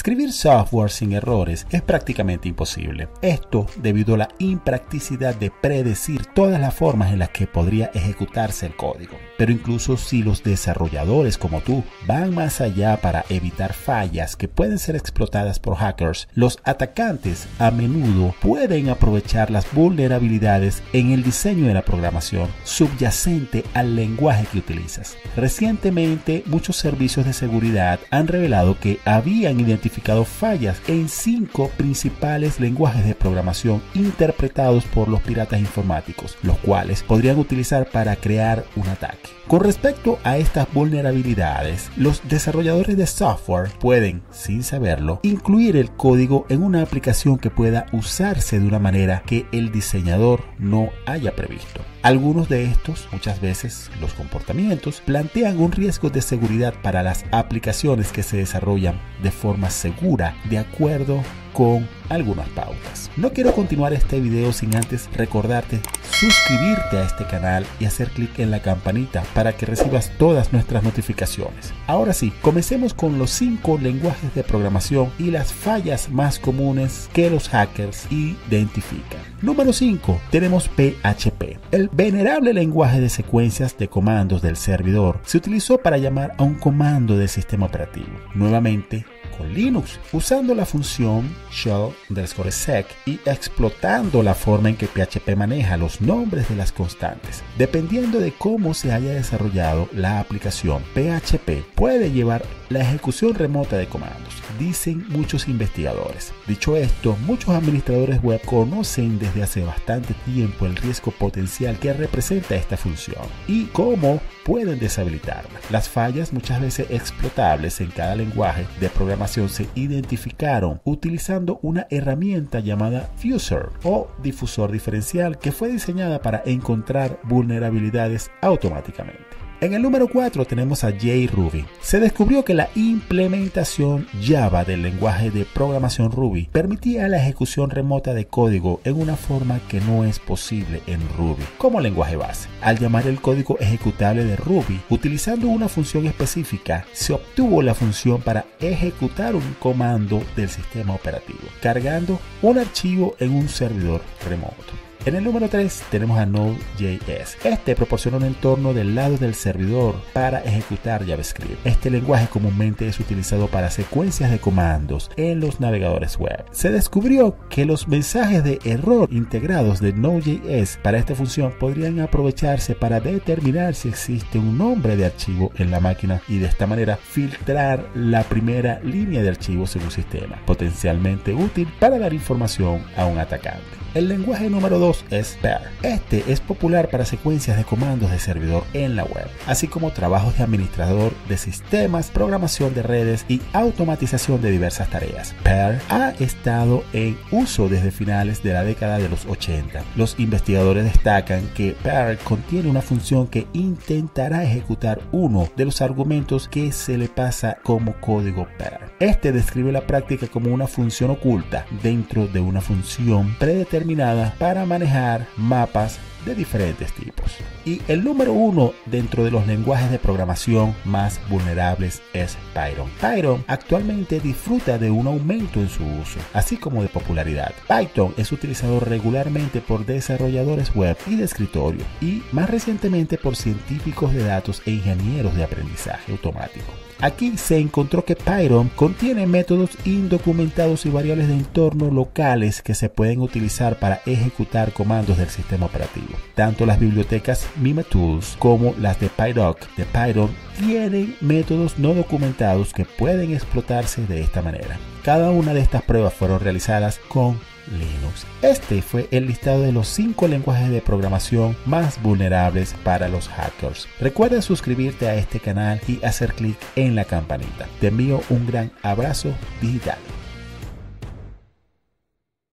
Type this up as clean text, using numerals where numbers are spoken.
Escribir software sin errores es prácticamente imposible. Esto debido a la impracticidad de predecir todas las formas en las que podría ejecutarse el código. Pero incluso si los desarrolladores como tú van más allá para evitar fallas que pueden ser explotadas por hackers, los atacantes a menudo pueden aprovechar las vulnerabilidades en el diseño de la programación subyacente al lenguaje que utilizas. Recientemente, muchos servicios de seguridad han revelado que habían identificado fallas en 5 principales lenguajes de programación interpretados por los piratas informáticos, los cuales podrían utilizar para crear un ataque. Con respecto a estas vulnerabilidades, los desarrolladores de software pueden, sin saberlo, incluir el código en una aplicación que pueda usarse de una manera que el diseñador no haya previsto. Algunos de estos, muchas veces los comportamientos, plantean un riesgo de seguridad para las aplicaciones que se desarrollan de forma segura de acuerdo con algunas pautas. No quiero continuar este video sin antes recordarte suscribirte a este canal y hacer clic en la campanita para que recibas todas nuestras notificaciones. Ahora sí, comencemos con los 5 lenguajes de programación y las fallas más comunes que los hackers identifican. Número 5, tenemos PHP. El venerable lenguaje de secuencias de comandos del servidor se utilizó para llamar a un comando del sistema operativo. Nuevamente, con Linux, usando la función shell_sec y explotando la forma en que PHP maneja los nombres de las constantes. Dependiendo de cómo se haya desarrollado la aplicación, PHP puede llevar la ejecución remota de comandos, dicen muchos investigadores. Dicho esto, muchos administradores web conocen desde hace bastante tiempo el riesgo potencial que representa esta función y cómo pueden deshabilitarla. Las fallas, muchas veces explotables en cada lenguaje de programación, se identificaron utilizando una herramienta llamada Fuser o difusor diferencial que fue diseñada para encontrar vulnerabilidades automáticamente. En el número 4 tenemos a JRuby. Se descubrió que la implementación Java del lenguaje de programación Ruby permitía la ejecución remota de código en una forma que no es posible en Ruby como lenguaje base. Al llamar el código ejecutable de Ruby utilizando una función específica, se obtuvo la función para ejecutar un comando del sistema operativo, cargando un archivo en un servidor remoto. En el número 3 tenemos a Node.js. Este proporciona un entorno del lado del servidor para ejecutar JavaScript. Este lenguaje comúnmente es utilizado para secuencias de comandos en los navegadores web. Se descubrió que los mensajes de error integrados de Node.js para esta función podrían aprovecharse para determinar si existe un nombre de archivo en la máquina y de esta manera filtrar la primera línea de archivos en un sistema, potencialmente útil para dar información a un atacante. El lenguaje número 2 es Perl. Este es popular para secuencias de comandos de servidor en la web, así como trabajos de administrador de sistemas, programación de redes y automatización de diversas tareas. Perl ha estado en uso desde finales de la década de los 80. Los investigadores destacan que Perl contiene una función que intentará ejecutar uno de los argumentos que se le pasa como código Perl. Este describe la práctica como una función oculta dentro de una función predeterminada para manejar mapas de diferentes tipos. Y el número 1 dentro de los lenguajes de programación más vulnerables es Python. Python actualmente disfruta de un aumento en su uso, así como de popularidad. Python es utilizado regularmente por desarrolladores web y de escritorio, y más recientemente por científicos de datos e ingenieros de aprendizaje automático. Aquí se encontró que Python contiene métodos indocumentados y variables de entorno locales que se pueden utilizar para ejecutar comandos del sistema operativo. Tanto las bibliotecas MimaTools como las de PyDoc de Python tienen métodos no documentados que pueden explotarse de esta manera. Cada una de estas pruebas fueron realizadas con Linux. Este fue el listado de los 5 lenguajes de programación más vulnerables para los hackers. Recuerda suscribirte a este canal y hacer clic en la campanita. Te envío un gran abrazo digital.